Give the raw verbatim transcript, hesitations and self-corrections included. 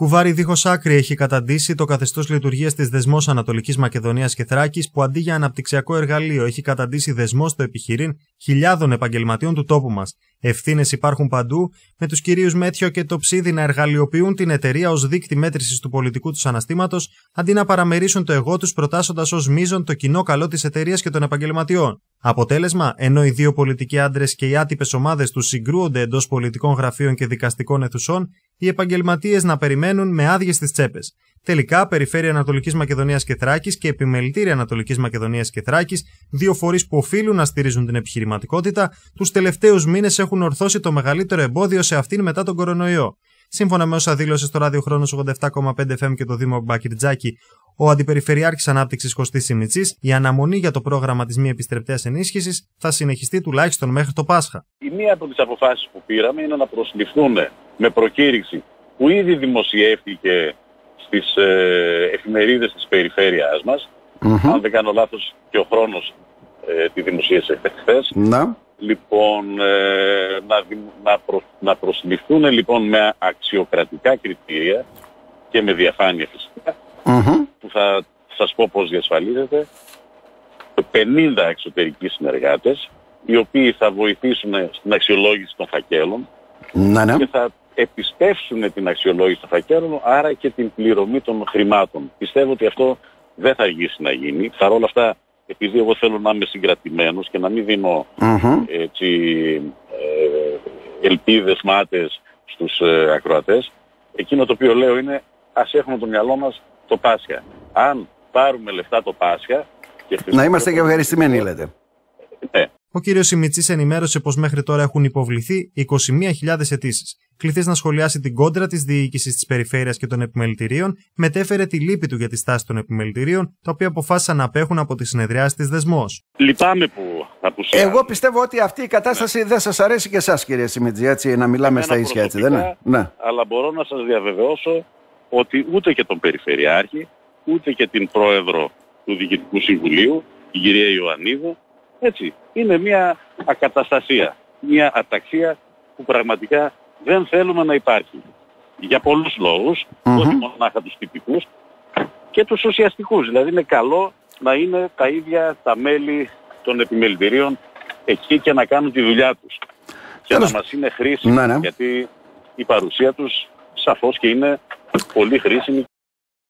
Κουβάρι δίχως άκρη έχει καταντήσει το καθεστώς λειτουργίας της Δεσμός Ανατολικής Μακεδονίας και Θράκης, που αντί για αναπτυξιακό εργαλείο έχει καταντήσει δεσμό στο επιχειρήν χιλιάδων επαγγελματιών του τόπου μας. Ευθύνες υπάρχουν παντού, με τους κυρίους Μέτιο και Τοψίδη να εργαλειοποιούν την εταιρεία ως δείκτη μέτρησης του πολιτικού τους αναστήματος, αντί να παραμερίσουν το εγώ τους προτάσσοντας ως μείζον το κοινό καλό της εταιρείας και των επαγγελματιών. Αποτέλεσμα, ενώ οι δύο πολιτικοί άντρες και οι άτυπες ομάδες τους συγκρούονται εντός πολιτικών γραφείων και δικαστικών αιθουσών, οι επαγγελματίες να περιμένουν με άδειες τις τσέπες. Τελικά, Περιφέρεια Ανατολικής Μακεδονίας και Θράκης και Επιμελητήρια Ανατολικής Μακεδονίας και Θράκης, δύο φορείς που οφείλουν να στηρίζουν την επιχειρηματικότητα, τους τελευταίους μήνες έχουν ορθώσει το μεγαλύτερο εμπόδιο σε αυτήν μετά τον κορονοϊό. Σύμφωνα με όσα δήλωσε στο ραδιοχρόνος ογδόντα επτά κόμμα πέντε εφ εμ και το Δήμο Μπακυρτζάκη ο Αντιπεριφερειάρχης Ανάπτυξης Κωστής Σιμιτσής, η αναμονή για το πρόγραμμα της μη επιστρεπτέας ενίσχυσης θα συνεχιστεί τουλάχιστον μέχρι το Πάσχα. Η μία από τις αποφάσεις που πήραμε είναι να προσληφθούν με προκήρυξη που ήδη δημοσιεύτηκε στις ε, εφημερίδες της περιφέρειάς μας. Mm-hmm. Αν δεν κάνω λάθος και ο χρόνος ε, τη δημοσίευσε χθες. Mm-hmm. Λοιπόν, ε, να, να, προ, να προσληφθούν λοιπόν με αξιοκρατικά κριτήρια και με διαφάνεια φυσικά, mm-hmm. που θα σας πω πώς διασφαλίζεται, πενήντα εξωτερικοί συνεργάτες, οι οποίοι θα βοηθήσουν στην αξιολόγηση των φακέλων mm-hmm. και θα επισπεύσουν την αξιολόγηση των φακέλων, άρα και την πληρωμή των χρημάτων. Πιστεύω ότι αυτό δεν θα αργήσει να γίνει. Παρ' όλα αυτά, επειδή εγώ θέλω να είμαι συγκρατημένος και να μην δίνω mm-hmm. έτσι, ε, ελπίδες μάτες στους ε, ακροατές, εκείνο το οποίο λέω είναι ας έχουμε το μυαλό μας το Πάσχα. Αν πάρουμε λεφτά το Πάσχα... Και να είμαστε και ευχαριστημένοι, λέτε. Ναι. Ο κύριος Σιμιτσής ενημέρωσε πως μέχρι τώρα έχουν υποβληθεί είκοσι μία χιλιάδες αιτήσεις. Κληθής να σχολιάσει την κόντρα της διοίκησης της περιφέρειας και των επιμελητηρίων, μετέφερε τη λύπη του για τη στάση των επιμελητηρίων, τα οποία αποφάσισαν να απέχουν από τις συνεδριάσεις της Δεσμός. Λυπάμαι που απουσιάζει. Εγώ πιστεύω ότι αυτή η κατάσταση ναι. δεν σας αρέσει και εσάς, κύριε Σιμιτζή, έτσι, να μιλάμε Εμένα στα ίσια, έτσι, δεν είναι? Ναι. Αλλά μπορώ να σας διαβεβαιώσω ότι ούτε και τον Περιφερειάρχη, ούτε και την Πρόεδρο του Διοικητικού Συμβουλίου, την κυρία Ιωαννίδου, έτσι, είναι μια ακαταστασία, μια αταξία που πραγματικά δεν θέλουμε να υπάρχει. Για πολλούς λόγους, mm-hmm. όχι μονάχα τους τυπικούς και τους ουσιαστικούς. Δηλαδή είναι καλό να είναι τα ίδια τα μέλη των επιμελητηρίων εκεί και να κάνουν τη δουλειά τους. Και Τέλος. να μας είναι χρήσιμη, ναι, ναι. γιατί η παρουσία τους σαφώς και είναι πολύ χρήσιμη